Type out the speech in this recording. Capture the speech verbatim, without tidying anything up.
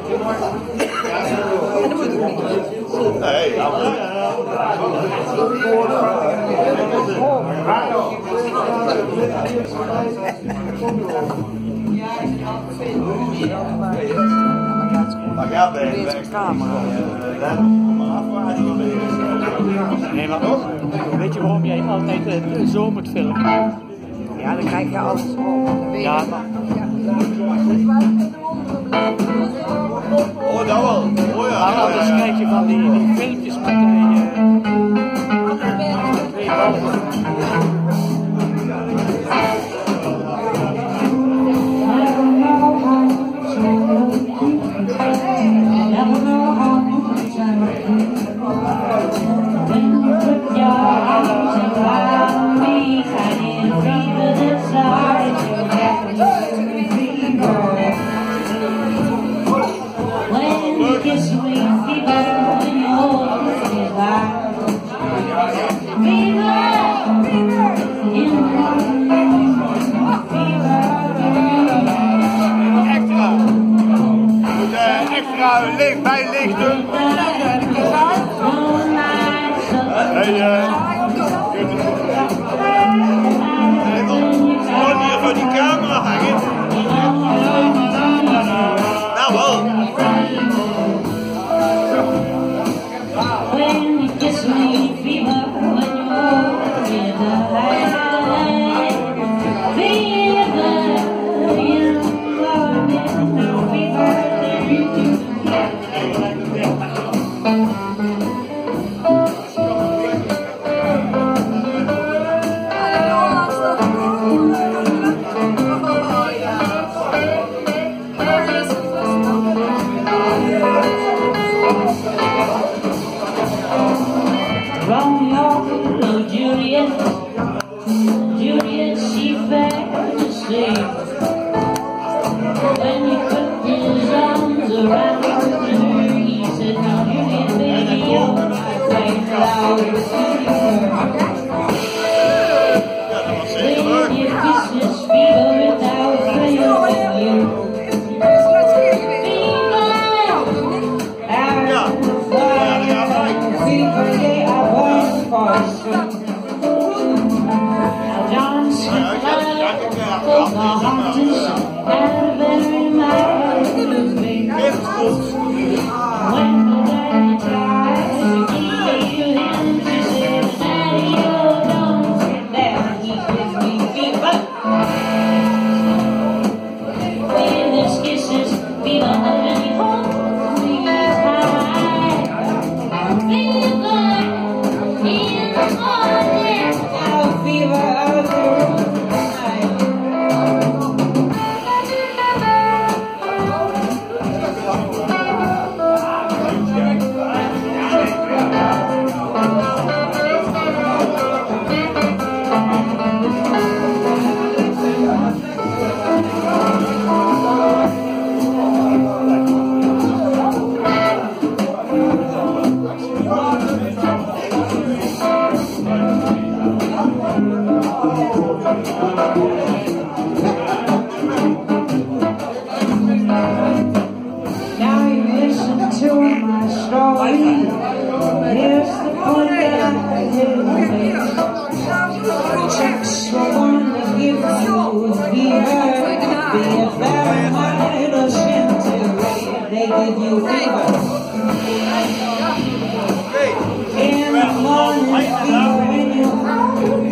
Nee, ja. Maar ja, bij de camera. Nee, maar toch? Weet je waarom jij altijd uh, zo moet filmen? Ja, dan krijg je alles op. Ja, maar... Oh, dat wel. Oh ja. Maar anders krijg je van die, die filmpjes met die... Uh, twee ballen. Licht, bijlichten. Hey, uh, hij wil gewoon hier voor die camera hangen. Nou wel. Hey.